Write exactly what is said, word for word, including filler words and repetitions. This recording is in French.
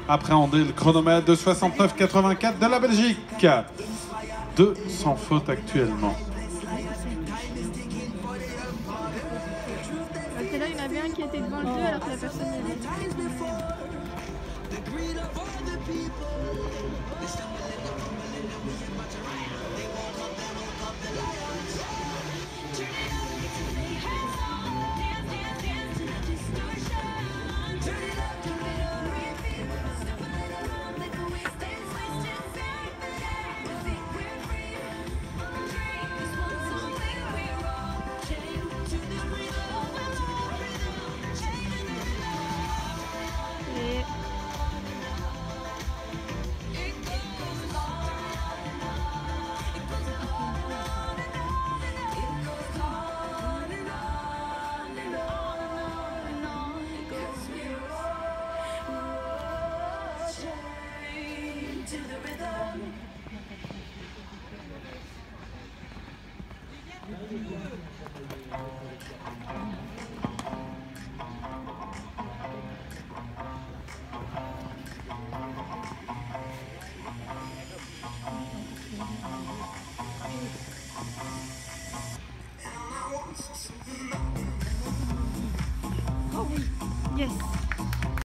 appréhender le chronomètre de soixante-neuf quatre-vingt-quatre de la Belgique. Deux sans faute actuellement. Tout à l'heure, il y en avait un qui était devant le deux alors que la personne n'y avait pas. Oh oui, yes.